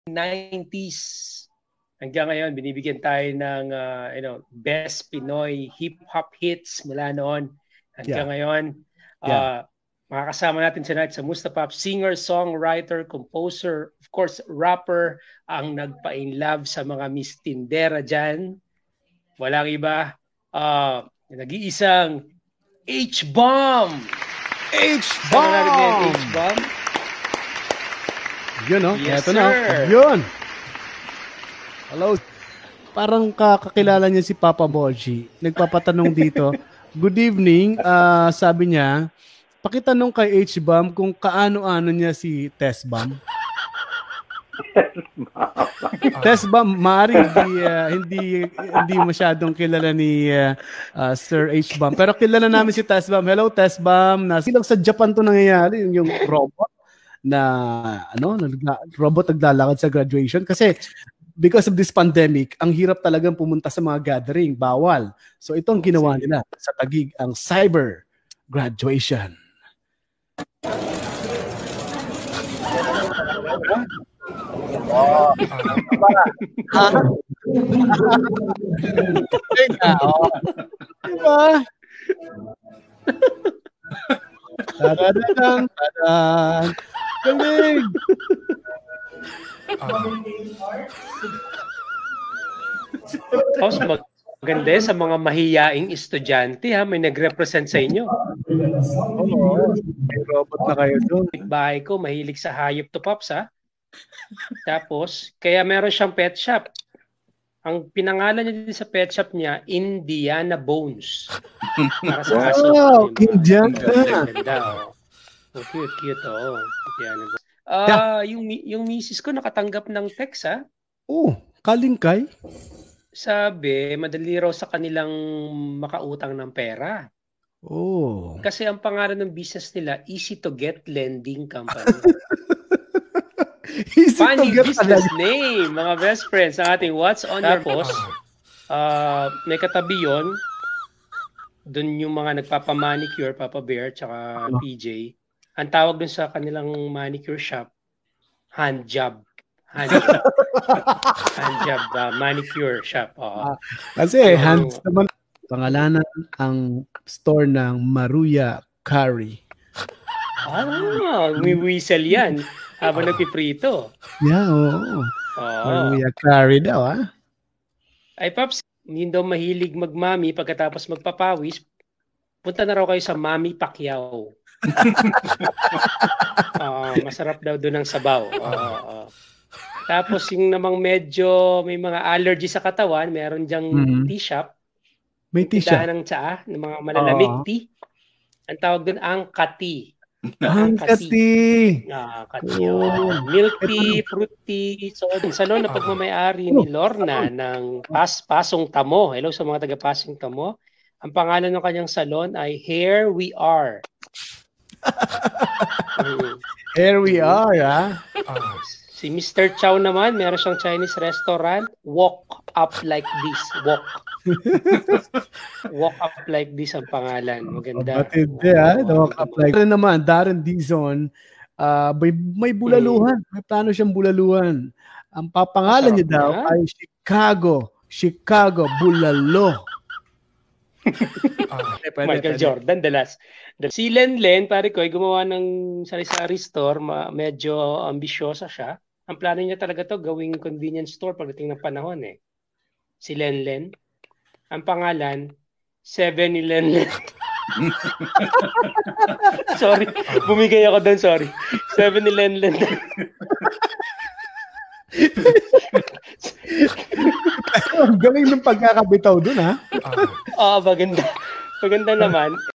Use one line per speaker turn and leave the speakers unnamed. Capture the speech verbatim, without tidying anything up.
nineties. Hanggang ngayon, binibigyan tayo ng uh, you know, best Pinoy hip-hop hits mula noon. Hanggang yeah. ngayon, uh, yeah. makakasama natin tonight sa Mustapop, singer, songwriter, composer, of course, rapper, ang nagpa-in-love sa mga Miss Tindera dyan. Walang iba, uh, nag-iisang H-Bomb!
H-Bomb!
H-Bomb?
Yun, no?
Yes,
Eto
sir.
Na. Yun! Hello. Parang kakakilala niya si Papa Boji. Nagpapatanong dito, good evening. Uh, sabi niya, pakitanong kay H-Bomb kung kaano-ano niya si Tess-Bomb. Tess-Bomb, maari hindi, uh, hindi, hindi masyadong kilala ni uh, uh, Sir H-Bomb. Pero kilala namin si Tess-Bomb. Hello, Tess-Bomb. Silang sa Japan to nangyayari, yung, yung robot na, ano, robot naglalakad sa graduation. Kasi, because of this pandemic, ang hirap talagang pumunta sa mga gathering. Bawal. So, itong ginawa nila sa Taguig, ang cyber graduation. Oh. Ha? Diba? Tadadadang, tadadang. Galing!
Tapos maganda sa mga mahiyaing estudyante, ha, may nag-represent sa inyo.
Oo, may robot na kayo doon.
Bahay ko, mahilig sa hayop to Pops, ha. Tapos, kaya meron siyang pet shop. Ang pinangalan niya din sa pet shop niya, Indiana Bones. Para sa aso.
Wow, Indiana.
Ganda, oh. Oh, cute, cute, oh. Indiana Bones. Ah, uh, yeah. yung yung misis ko nakatanggap ng text, ha.
Oh, kalingkay.
Sabi, madali raw sa kanilang makautang ng pera.
Oh.
Kasi ang pangalan ng business nila, Easy to Get Lending Company. Funny business name, mga best friends, ang ating What's on Your Post. Uh, may katabi yun. Doon yung mga nagpapamanicure, Papa Bear, tsaka P J. Ang tawag dun sa kanilang manicure shop, hand job. Hand job. hand job, uh, manicure shop. Uh,
Kasi so, hands naman. Pangalanan ang store ng Maruya Curry.
Ah, may whistle yan. Habang nagpiprito.
Yeah, oo. Oh. Maruya Curry daw, ah.
Ay, Paps, hindi daw mahilig magmami pagkatapos magpapawis. Punta na raw kayo sa Mami Pacquiao. uh, masarap daw doon ang sabaw. Uh, uh. Tapos yung namang medyo may mga allergy sa katawan, meron diyang mm-hmm. tea shop.
May tea shop.
Ng tsaa, ng mga malalamig uh. tea. Ang tawag doon ang kati.
Ang kati.
Ah, kati. Oh. Milk tea, fruit tea. So, sa salon na pagmamayari ni Lorna ng Pas Pasong Tamo. Hello sa mga taga Pasong Tamo. Ang pangalan ng kanyang salon ay Here We Are.
Here We Are, ha?
Uh, si Mister Chow naman, meron siyang Chinese restaurant. Walk Up Like This. Walk. Walk Up Like This ang pangalan. Maganda.
Matindi, ha? Walk Up Like This. Naman, Darren Dizon, uh, may, may bulaluhan. May plano siyang bulaluhan. Ang papangalan niya daw na? ay Chicago. Chicago Bulalo.
uh, Michael Jordan, the last. Si Len Len, pare ko, ay gumawa ng sari-sari store. Ma- medyo ambisyosa siya. Ang plano niya talaga to gawing convenience store pagdating ng panahon eh. Si Len Len. Ang pangalan, seven eleven. Sorry, bumigay ako doon, sorry. seven eleven.
Galing ng pagkakabitaw doon, ha?
Oo, oh, maganda. Maganda naman.